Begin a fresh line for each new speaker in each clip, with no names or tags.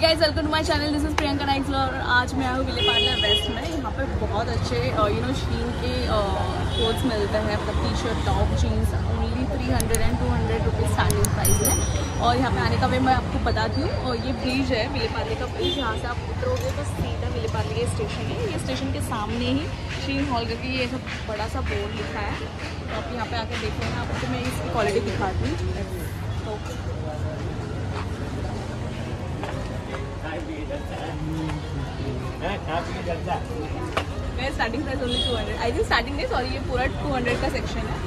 Guys welcome to my channel, this is Priyanka Naiks और आज मैं आया हूँ विले पार्लर वेस्ट में। यहाँ पे बहुत अच्छे शीन के क्लोथ्स मिलते हैं, मतलब T shirt, top, jeans only 300 and 200 rupees starting price है। और यहाँ पे आने का वे मैं आपको बताती हूँ। और ये ब्रिज है विले पार्ले का ब्रिज, यहाँ से आप उतरोगे तो सीधा विले पार्ले का स्टेशन है। ये स्टेशन के सामने ही शीन हॉल करके ये सब बड़ा सा बोर्ड लिखा है। तो आप यहाँ पे आके देखो ना, आपको मैं इसकी क्वालिटी दिखाती हूँ। तो starting price only 200। I think starting नहीं, सॉरी, ये पूरा 200 का सेक्शन है।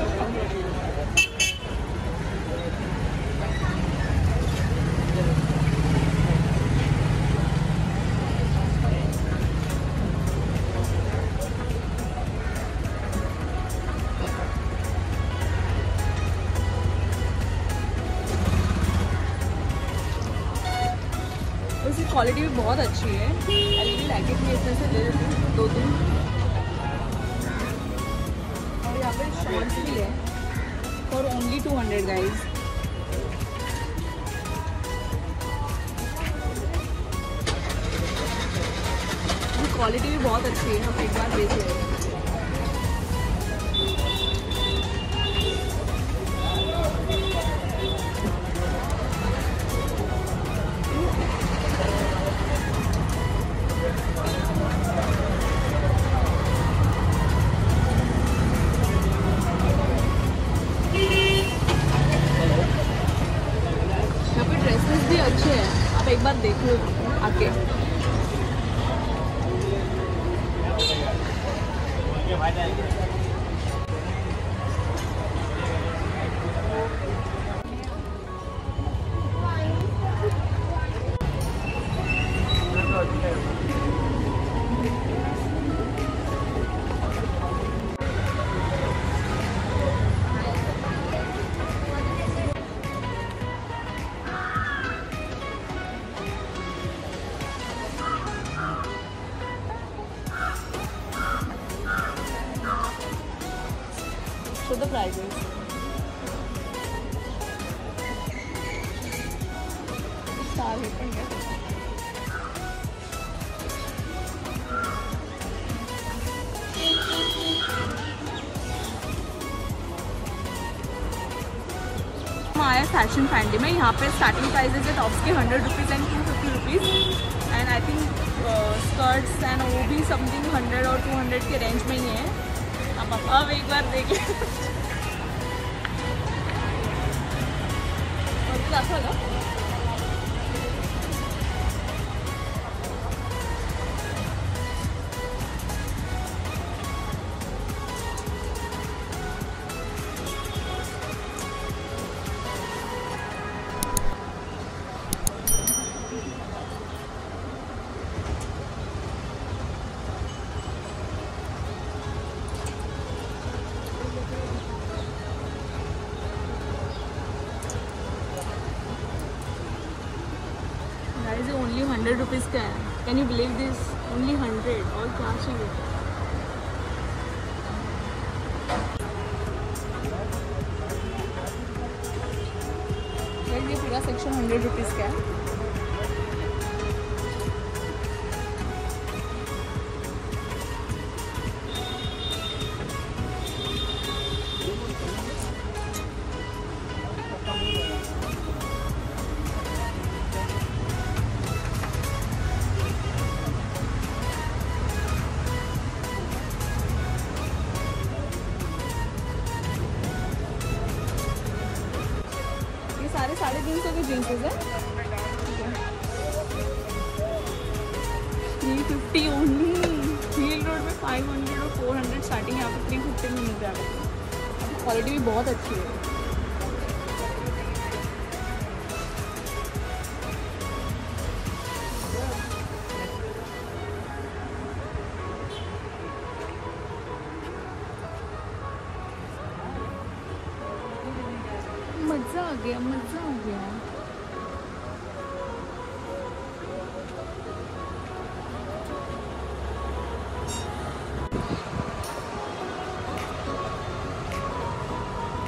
इसकी क्वालिटी भी बहुत अच्छी है। I really like it. मैं इसमें से ले लेती हूँ 2-3। और यहाँ पे शॉर्ट्स भी है फॉर ओनली 200 गाइज। क्वालिटी भी बहुत अच्छी है, हम एक बार देख रहे हैं। भी अच्छे हैं, आप एक बार देख लो आके। So the prices. हम आए फैशन फैंडी में। यहाँ पे स्टार्टिंग प्राइजेस है टॉप्स के 100 rupees and 250 rupees and I think skirts and वो भी समथिंग 100 और 200 के रेंज में ही है। अब एक बार देखिए। ये ओनली 100 रुपीज़ का है। Can you believe this? Only 100। और क्या चाहिए। ये पूरा सेक्शन 100 रुपीज़ का है। सारे 350 के जीन्सेस है। 350 ओनली। हील रोड में 500 और 400 स्टार्टिंग, यहाँ पर 350 में मिल जाएगा। क्वालिटी भी बहुत अच्छी है। मज़ा आ गया, मज़ा आ गया।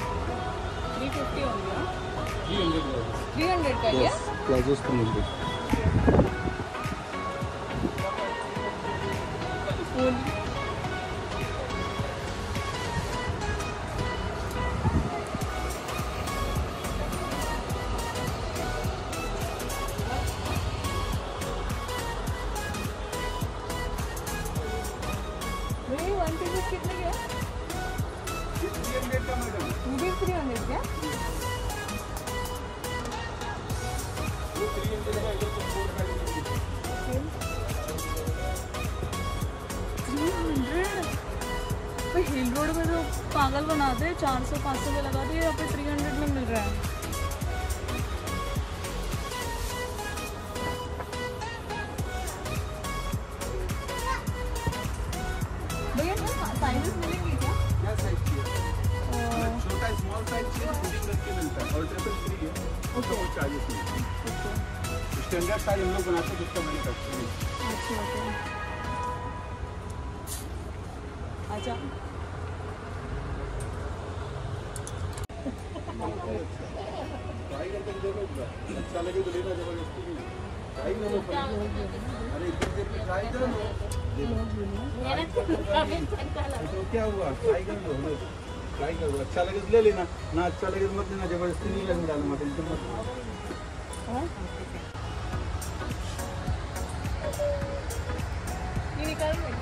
$350 हो गया। 300 का। yes,
palazzos 300।
वन पीसेस कितने के?
300 का मैडम।
300 क्या?
वो 300 का इधर तो
300 हिल रोड में तो पागल बनाते हैं, 400-500 में लगा दिए, यहाँ पे 300 में मिल रहा है। भैया साइजेस मिलेंगे क्या?
क्या साइज चाहिए? छोटा स्मॉल साइज चाहिए, 15 के मिलता है और ट्रिपल फ्री है, उसका कुछ चार्जेस नहीं। स्टैंडर्ड साइज हम लोग बनाते हैं जिसका मैन्युफैक्चरिंग।
अच्छा अच्छा
ट्राई करके देखो, अच्छा लगे तो लेना, जबरदस्ती नहीं। ट्राई करो, अरे एक दिन ट्राई करो, तो क्या हुआ, ट्राई कर लो, ट्राई करो, अच्छा लगे तो ले लेना, ना अच्छा लगे तो मत लेना, जबरदस्ती नहीं लगने डालना, टेंशन मत लो।
ये निकाल रहे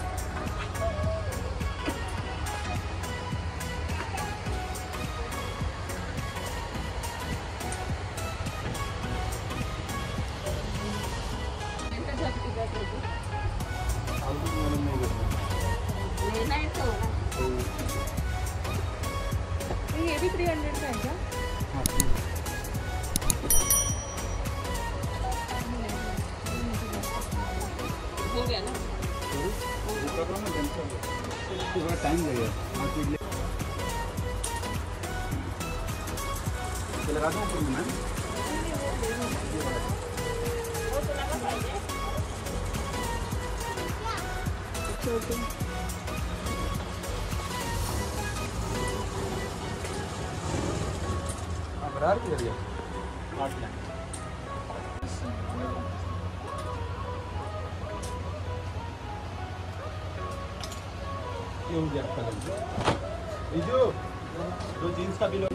लेना है तो ये भी 300 का है क्या? हो गया ना?
थोड़ा टाइम लगेगा, लगा दूँ ऊपर में? बराबर की जरिए 8 लाख ये हो गया आपका लंच। जो जीन्स का बिल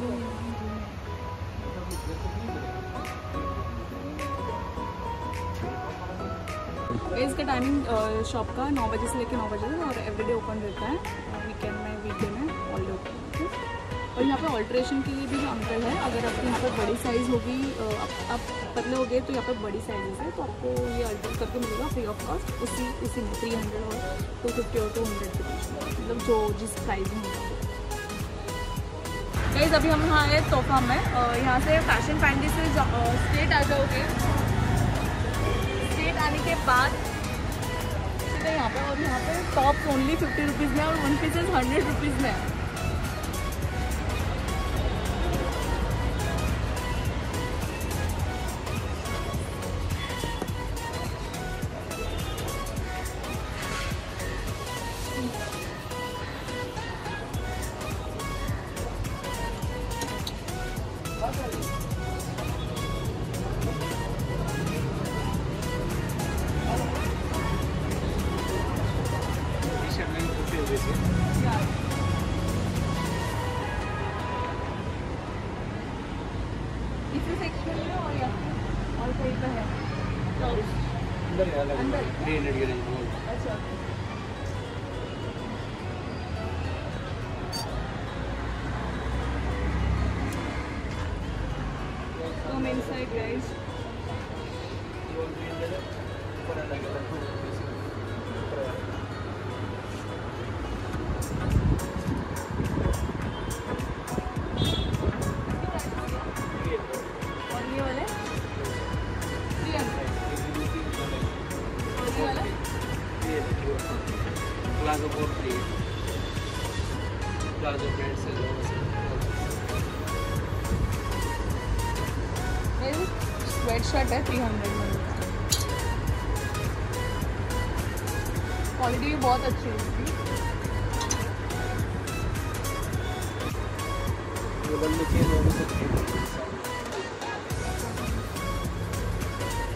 इसका टाइमिंग शॉप का 9 बजे से लेकर 9 बजे तक और एवरीडे ओपन रहता है, वीकेंड में वीकडे में ऑल डे ओपन। और यहाँ पे ऑल्ट्रेशन के लिए भी जो अंकल है, अगर आपके यहाँ पर बड़ी साइज़ होगी, आप पतले हो गए तो यहाँ पर बड़ी साइज़ है, तो आपको ये अल्टर करके मिलेगा फ्री ऑफ कॉस्ट, उसी में 300 और 250 और 200 के बीच में, मतलब जो जिस प्राइस में होगा। गाइस अभी हम यहाँ आए तोहफा में, यहाँ से फैशन फैंडी से स्ट्रेट आ जाओगे, स्ट्रेट आने के बाद सीधे यहाँ पे, और यहाँ पे टॉप ओनली 50 रुपीज़ में और 1 पीसेस 100 रुपीज़ में। इसी सेक्शन में और या और कहीं पे है
अंदर है, अलग
अंदर
300 के रेंज में।
अच्छा come inside guys। और ये वाले 300 और ये वाला
प्लाजो बहुत फ्री है, प्लाजो पैंट से
स्वेट शर्ट है 300 में, क्वालिटी भी बहुत अच्छी है इसकी।
बंद में चेंज हो सकती है।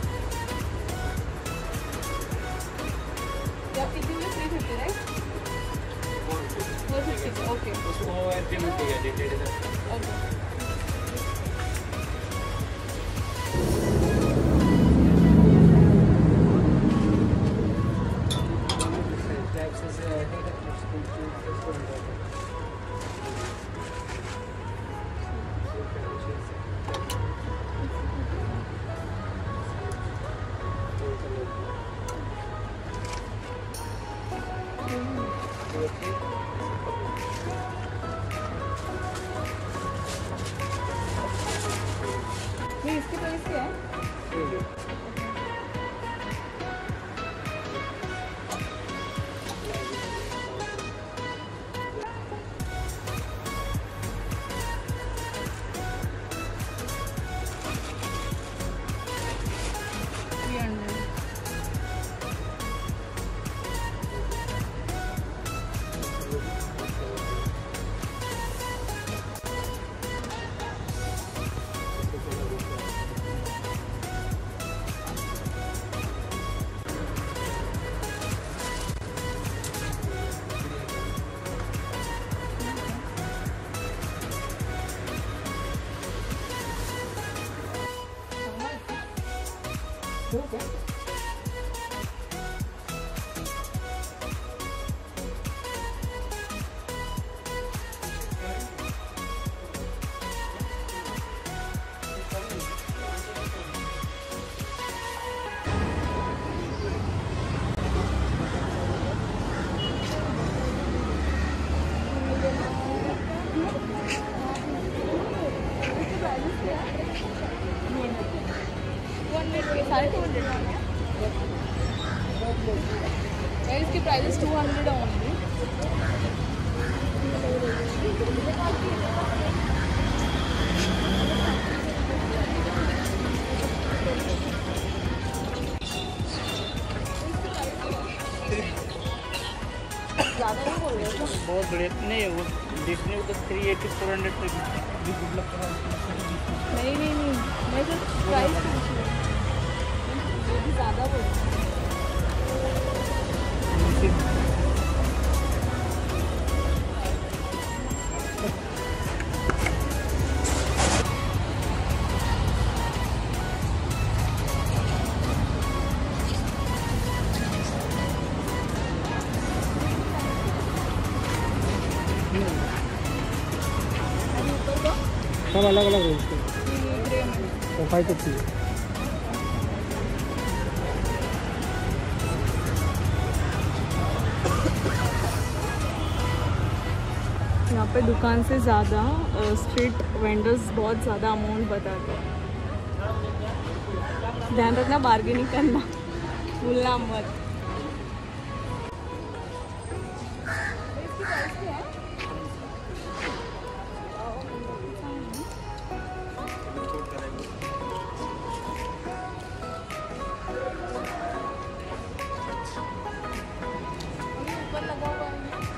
इसकी प्राइस क्या है? सारे 200 इसकी प्राइस 200 ओनली। ज़्यादा नहीं बोल रहे हो?
बहुत बढ़िया नहीं है वो डिस्नी तो 380 400 तक
नहीं मैं सिर्फ प्राइस ये भी ज़्यादा बोल रही हूँ।
सब अलग अलग है इसके
ग्रे में
550।
यहाँ पे दुकान से ज़्यादा स्ट्रीट वेंडर्स बहुत ज़्यादा अमाउंट बताते हैं। ध्यान रखना, बार्गेनिंग करना भूलना मत। ऊपर लगा हुआ है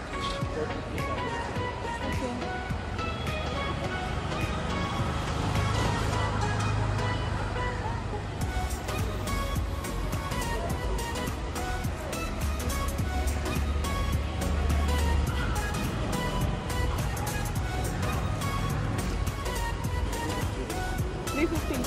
350।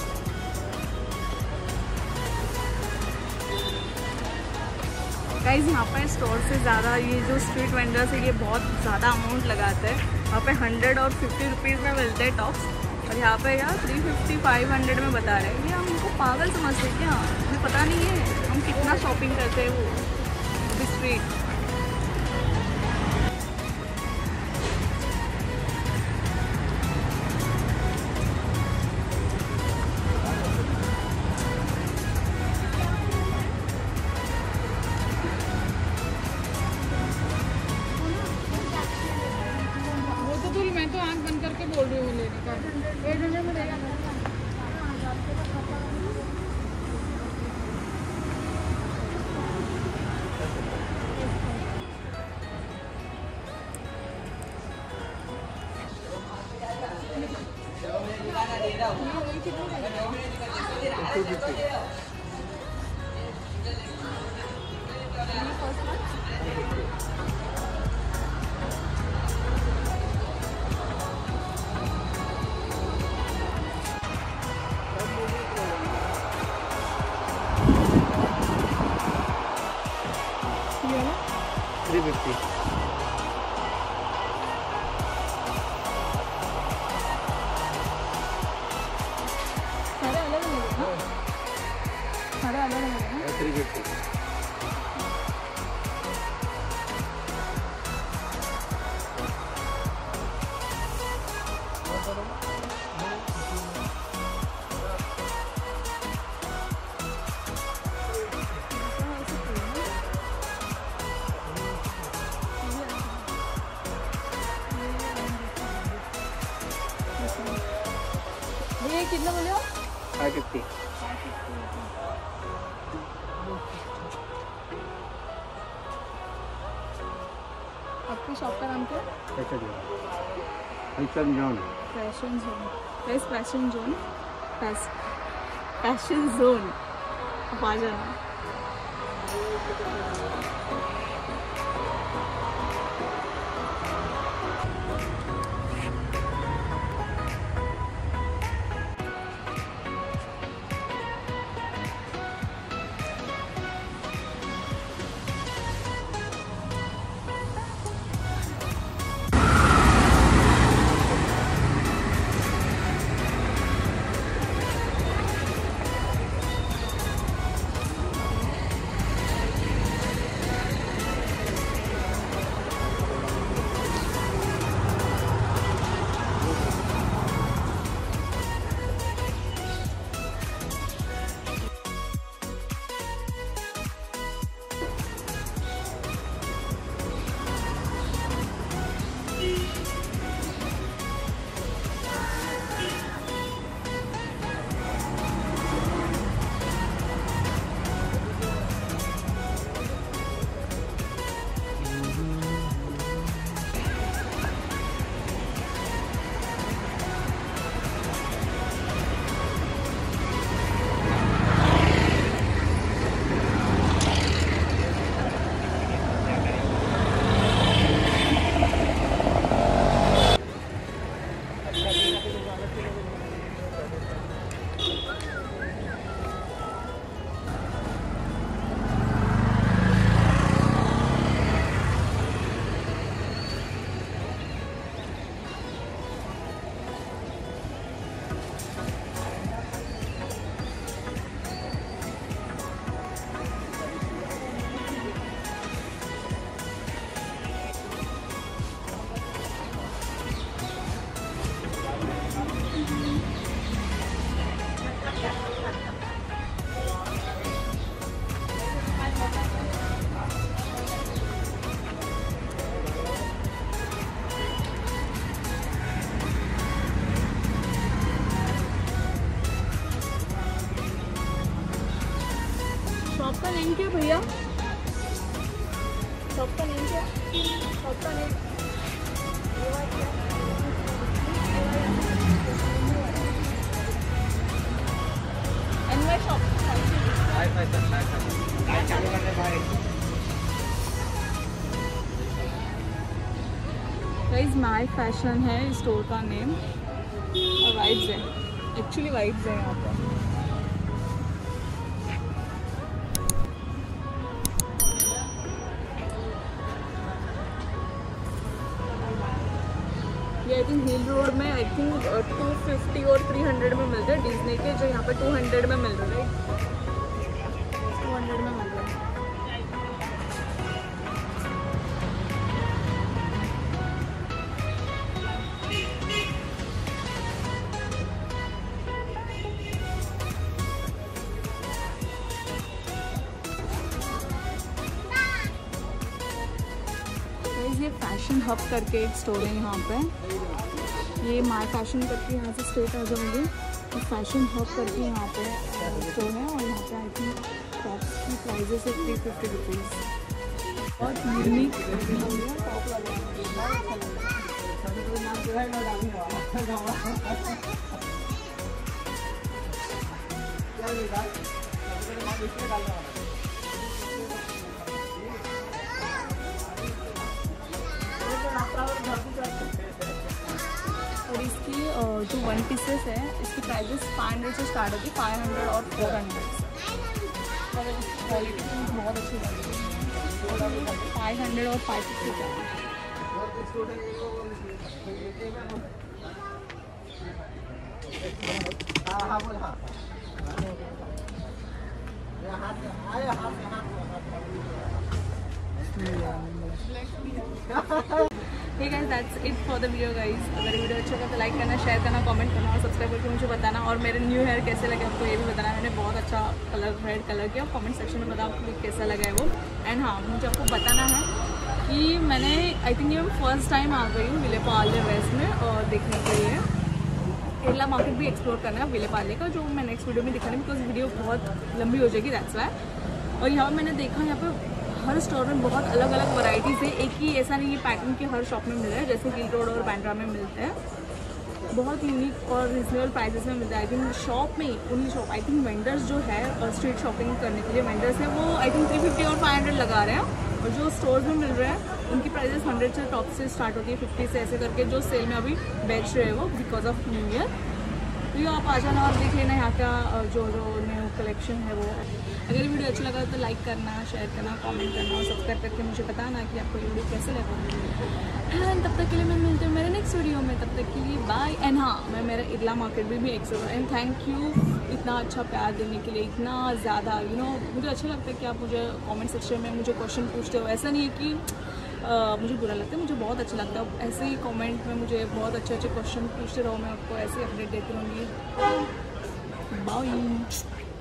गाइस यहाँ पर स्टोर से ज़्यादा ये जो स्ट्रीट वेंडर्स है ये बहुत ज़्यादा अमाउंट लगाते हैं। वहाँ पे 100 और 50 रुपीज़ में मिलते हैं टॉप्स, और यहाँ पे यार 350 500 में बता रहे हैं। ये हम उनको पागल समझते हैं क्या? हमें पता नहीं है हम कितना शॉपिंग करते हैं वो स्ट्रीट। मैं तो आँख बंद करके बोल रही हूँ लेने का। 800 में देगा। ये कितना बोले हो?
550।
आपकी शॉप का नाम क्या है?
Fashion zone.
Fashion zone. Fashion zone. Fashion zone. आप आ जाना। शॉप का नेम क्या भैया? शॉप का नेम क्या? शॉप का name NY shop. Guys my fashion है स्टोर का नेम और वाइब्स है, एक्चुअली वाइब्स है यहाँ पर। ये आई थिंक हिल रोड में आई थिंक 250 और 300 में मिलते हैं डिज्नी के, जो यहाँ पे 200 में मिल रहे हैं, 200 में मिल रहे हैं। ये फैशन हब करके एक स्टोर है यहाँ पे, ये माय फैशन करके यहाँ से स्ट्रेट आ जाओगे तो फैशन हब करके यहाँ पे स्टोर है और यहाँ पे आई थिंक टॉप्स की प्राइजेस है 350 रुपीज़। बहुत यूनिक और इसकी जो 1 पीसेस है इसकी प्राइजेस 500 से स्टार्ट होती है, 500 और 400। क्वालिटी बहुत अच्छी लगी, 500 और 550 का। Hey guys, that's it for the video guys। अगर वीडियो अच्छा लगा तो लाइक करना, शेयर करना, कमेंट करना और सब्सक्राइब करके मुझे बताना। और मेरे न्यू हेयर कैसे लगे आपको ये भी बताना। मैंने बहुत अच्छा कलर रेड कलर किया, कमेंट सेक्शन में बताओ आपको कैसा लगा है वो। एंड हाँ, मुझे आपको बताना है कि मैंने आई थिंक ये फर्स्ट टाइम आ गई हूँ विले पार्लर वेस्ट में और देखने के लिए। इरला मार्केट भी एक्सप्लोर करना है विले पार्ले का, जो मैं नेक्स्ट वीडियो में दिखाने, बिकॉज वीडियो बहुत लंबी हो जाएगी, दैट्स वाई। और यहाँ मैंने देखा यहाँ पे हर स्टोर में बहुत अलग अलग वैरायटीज़ है, एक ही ऐसा नहीं है पैटर्न के हर शॉप में मिल रहा है, जैसे गिल रोड और बैंड्रा में मिलते हैं, बहुत यूनिक और रिजनेबल प्राइसेस में मिलता है। आई थिंक शॉप में उन्हीं शॉप, आई थिंक वेंडर्स जो है स्ट्रीट शॉपिंग करने के लिए वेंडर्स है, वो आई थिंक 350 और 500 लगा रहे हैं, और जो स्टोर्स में मिल रहे हैं उनकी प्राइसेस 100 से टॉप से स्टार्ट होती है, 50 से ऐसे करके जो सेल में अभी बेच रहे हैं वो बिकॉज ऑफ न्यू ईयर। तो ये आप आ जाना और देख लेना यहाँ का जो न्यू कलेक्शन है वो। अगर ये वीडियो अच्छा लगा तो लाइक करना, शेयर करना, कमेंट करना और सब्सक्राइब करके मुझे बताना कि आपको ये वीडियो कैसे लगा। एंड तब तक के लिए मैं मिलती हूँ मेरे नेक्स्ट वीडियो में, तब तक के लिए बाय। एंड हाँ, मैं मेरा इरला मार्केट भी एक्सप्लोर, एंड थैंक यू इतना अच्छा प्यार देने के लिए, इतना ज़्यादा मुझे अच्छा लगता है कि आप मुझे कमेंट सेक्शन में मुझे क्वेश्चन पूछते हो। ऐसा नहीं है कि मुझे बुरा लगता है, मुझे बहुत अच्छा लगता है। ऐसे ही कमेंट में मुझे बहुत अच्छे अच्छे क्वेश्चन पूछते रहो, मैं आपको ऐसे अपडेट देती रहूँगी। बाय।